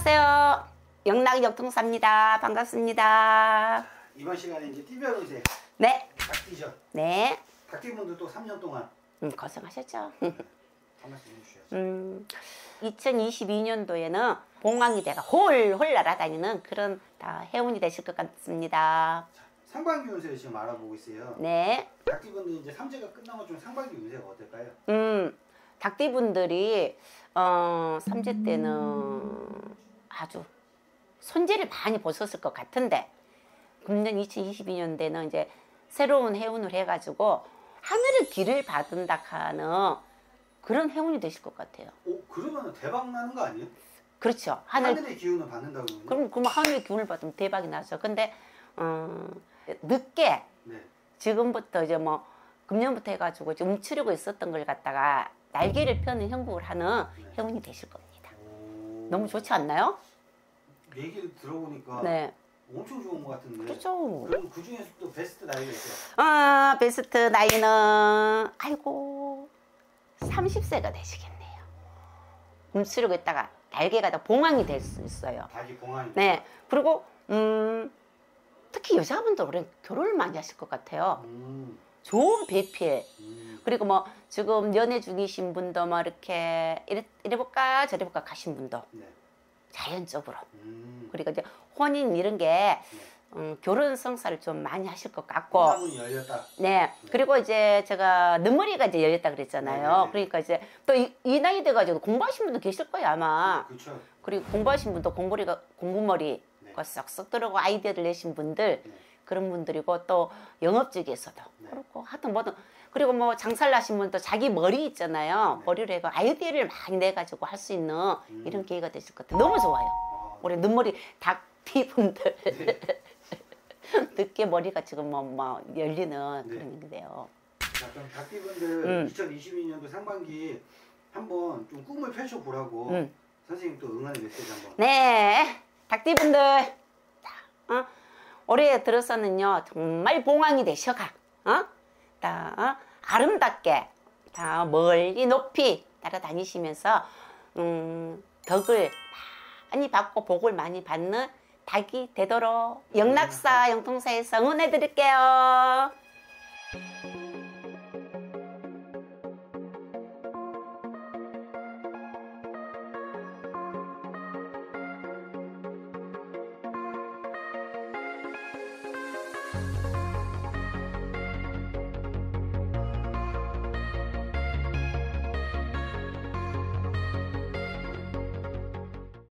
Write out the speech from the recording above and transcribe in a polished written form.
안녕하세요. 영락 역통사입니다. 반갑습니다. 이번 시간에 이제 띠별 운세. 네. 닭띠죠. 네. 닭띠분들 또 3년 동안 고생하셨죠. 한 말씀 해주셔야죠. 2022년도에는 봉황이 돼가 홀홀 날아다니는 그런 해운이 되실 것 같습니다. 자, 상반기 운세를 지금 알아보고 있어요. 네. 닭띠분들 이제 삼재가 끝나고 좀 상반기 운세가 어떨까요? 닭띠분들이 삼재 때는 아주 손재를 많이 보셨을 것 같은데 금년 2022년대는 이제 새로운 해운을 해가지고 하늘의 길을 받은다 하는 그런 해운이 되실 것 같아요. 그러면 대박 나는 거 아니에요? 그렇죠. 하늘의 기운을 받는다고 그러면? 그럼 하늘의 기운을 받으면 대박이 나죠. 근데 늦게 네. 지금부터 이제 뭐 금년부터 해가지고 이제 움츠리고 있었던 걸 갖다가 날개를 펴는 형국을 하는 해운이 되실 겁니다. 너무 좋지 않나요? 얘기를 들어보니까 네. 엄청 좋은 것 같은데. 그렇죠. 그럼 그 중에서 또 베스트 나이가 있어요? 베스트 나이는 아이고 30세가 되시겠네요. 움츠리고 있다가 날개가 다 봉황이 될 수 있어요. 닭이 봉황이. 네. 그리고 특히 여자분들 올해 결혼을 많이 하실 것 같아요. 좋은 배필. 그리고 뭐 지금 연애 중이신 분도 뭐 이렇게 이래 볼까 저래 볼까 가신 분도 네. 자연적으로. 그리고 이제 혼인 이런 게 결혼 성사를 좀 많이 하실 것 같고. 문이 열렸다. 네. 그리고 이제 제가 눈머리가 이제 열렸다 그랬잖아요. 네네네. 그러니까 이제 또 이 나이 돼가지고 공부하신 분도 계실 거예요 아마. 그렇죠. 그리고 공부하신 분도 공부머리 네. 쏙쏙 들어오고 아이디어를 내신 분들 네. 그런 분들이고 또 영업 쪽에서도 네. 그렇고 하여튼 뭐든 그리고 뭐 장사를 하신 분도 자기 머리 있잖아요. 네. 머리로 해가 아이디어를 많이 내가지고 할 수 있는 이런 기회가 되실 것 같아요. 너무 좋아요. 우리 눈머리 닭띠분들 네. 늦게 머리가 지금 뭐 열리는 네. 그런 게돼요. 자, 그럼 닭띠분들 2022년도 상반기 한번 좀 꿈을 펼쳐보라고 선생님 또 응원의 메시지 한번. 네, 닭띠분들 올해 들어서는요 정말 봉황이 되셔가 아름답게 멀리 높이 따라다니시면서 덕을 많이 받고 복을 많이 받는 닭이 되도록 영락사 영통사에서 응원해 드릴게요.